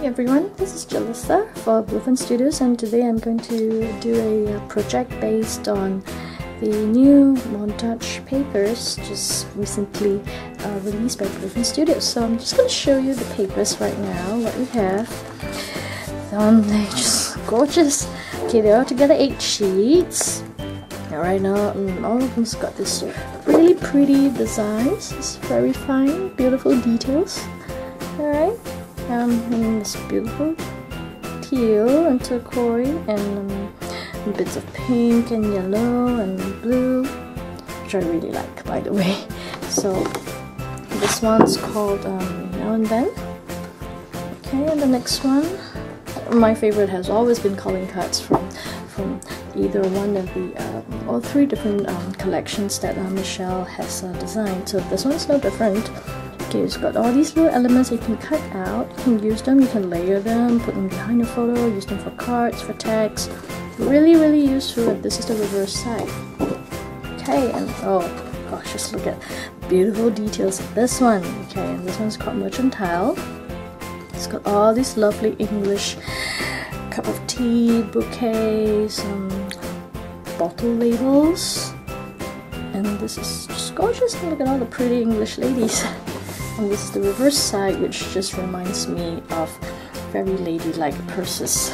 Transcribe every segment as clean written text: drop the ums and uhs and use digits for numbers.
everyone, this is Jelissa for Fern Studios, and today I'm going to do a project based on the new Montage papers just recently released by Fern Studios. So I'm just going to show you the papers right now, what we have. They're just gorgeous. Okay, they're all together 8 sheets. Now right now, all of them's got this really pretty designs. It's very fine, beautiful details. Alright. And this beautiful teal and turquoise and bits of pink and yellow and blue, which I really like, by the way. So this one's called Now and Then. Okay, and the next one, my favorite has always been calling cards from either one of the all 3 different collections that Michelle has designed. So this one's no different. Okay, it's got all these little elements you can cut out, you can use them, you can layer them, put them behind a photo, use them for cards, for tags. Really, really useful. And this is the reverse side. Okay, and oh gosh, just look at beautiful details of this one. Okay, and this one's called Mercantile. It's got all these lovely English cup of tea, bouquets, bottle labels. And this is just gorgeous. Look at all the pretty English ladies. And this is the reverse side, which just reminds me of very ladylike purses.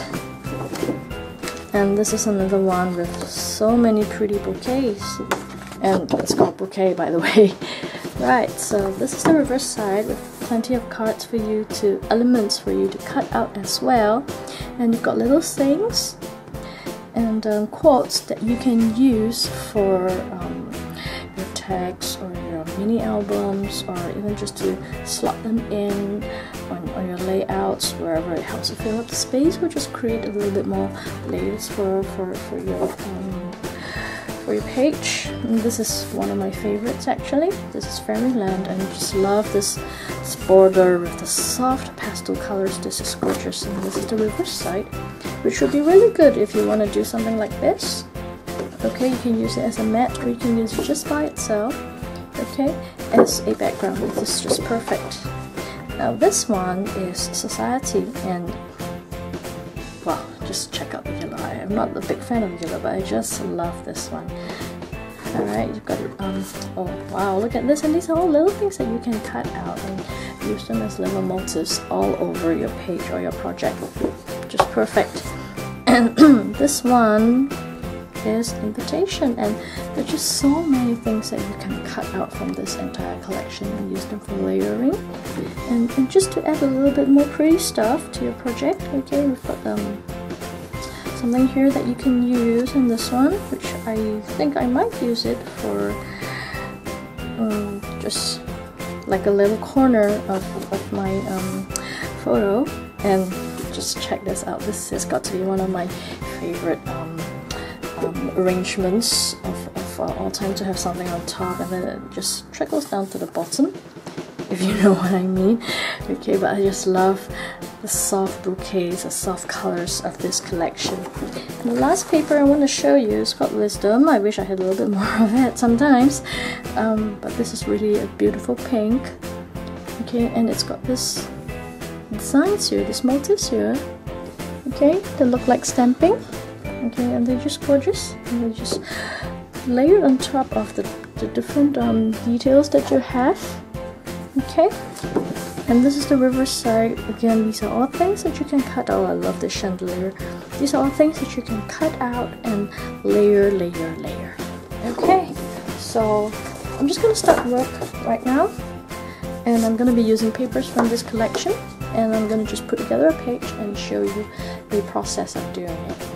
And this is another one with so many pretty bouquets. And it's called bouquet, by the way. Right, so this is the reverse side with plenty of cards for you to, elements for you to cut out as well. And you've got little things and quotes that you can use for your tags or your mini albums, or even just to slot them in on your layouts, wherever it helps to fill up the space, or just create a little bit more layers for your page. And this is one of my favorites actually. This is Fairyland, and I just love this border with the soft pastel colors. This is gorgeous. And this is the reverse side, which would be really good if you want to do something like this. Okay, you can use it as a mat, or you can use it just by itself, okay, as a background. This is just perfect. Now this one is Society, and well, just check out the yellow. I am not a big fan of yellow, but I just love this one. Alright, you've got oh wow, look at this, and these are all little things that you can cut out and use them as little motifs all over your page or your project. Just perfect. And this one is Invitation, and there's just so many things that you can cut out from this entire collection and use them for layering and just to add a little bit more pretty stuff to your project. Okay, we've got something here that you can use in this one, which I think I might use it for just like a little corner of my photo. And just check this out, this has got to be one of my favorite arrangements of all time, to have something on top and then it just trickles down to the bottom, if you know what I mean. Okay, but I just love the soft bouquets, the soft colors of this collection. And the last paper I want to show you is called Wisdom. I wish I had a little bit more of it sometimes, but this is really a beautiful pink. Okay, and it's got this designs here, these motifs here. Okay, they look like stamping. Okay, and they're just gorgeous, and they're just layered on top of the different details that you have. Okay, and this is the reverse side. Again, these are all things that you can cut out. I love this chandelier. These are all things that you can cut out and layer. Okay, so I'm just gonna start work right now, and I'm gonna be using papers from this collection, and I'm gonna just put together a page and show you the process of doing it.